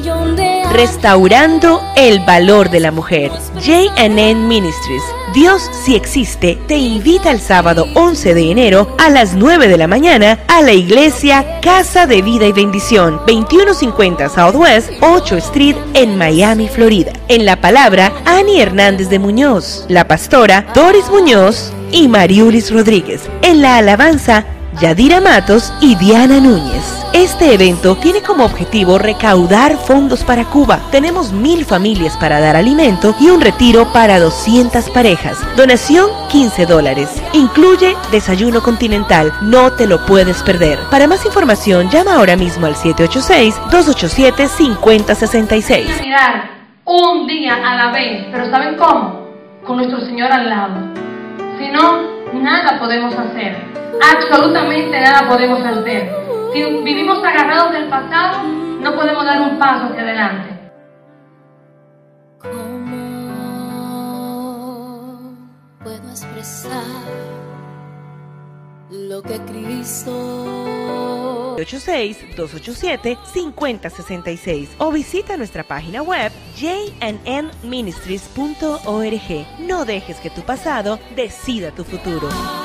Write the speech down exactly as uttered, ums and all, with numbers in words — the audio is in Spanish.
Restaurando el valor de la mujer. J and N Ministries, Dios sí existe, te invita el sábado once de enero a las nueve de la mañana a la iglesia Casa de Vida y Bendición, veintiuno cincuenta Southwest ocho Street en Miami, Florida. En la palabra, Annie Hernández de Muñoz, la pastora Doris Muñoz y Mariulis Rodríguez. En la alabanza, Yadira Matos y Diana Núñez. Este evento tiene como objetivo recaudar fondos para Cuba. Tenemos mil familias para dar alimento y un retiro para doscientas parejas. Donación quince dólares. Incluye desayuno continental. No te lo puedes perder. Para más información, llama ahora mismo al siete ocho seis, dos ocho siete, cinco cero seis seis. Mirar un día a la vez, pero ¿saben cómo? Con nuestro Señor al lado. Si no, nada podemos hacer. Absolutamente nada podemos hacer. Si vivimos agarrados del pasado, no podemos dar un paso hacia adelante. ¿Cómo puedo expresar lo que Cristo? ocho seis, dos ocho siete, cinco cero seis seis o visita nuestra página web j and n ministries punto org. No dejes que tu pasado decida tu futuro.